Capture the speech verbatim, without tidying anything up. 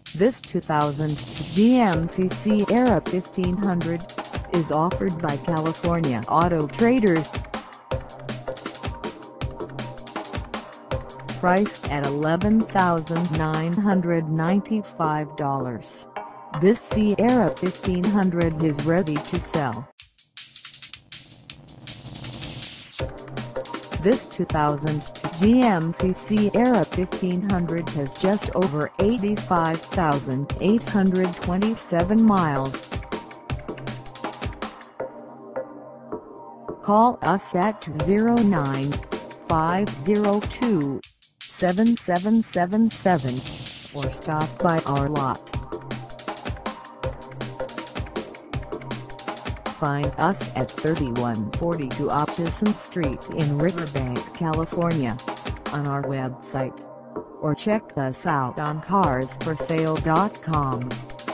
This two thousand G M C Sierra fifteen hundred is offered by California Auto Traders. Priced at eleven thousand nine hundred ninety-five dollars, this Sierra fifteen hundred is ready to sell. This two thousand G M C Sierra fifteen hundred has just over eighty-five thousand eight hundred twenty-seven miles. Call us at two zero nine, five zero two, seven seven seven seven or stop by our lot. Find us at thirty-one forty-two Atchison Street in Riverbank, California, on our website, or check us out on cars for sale dot com.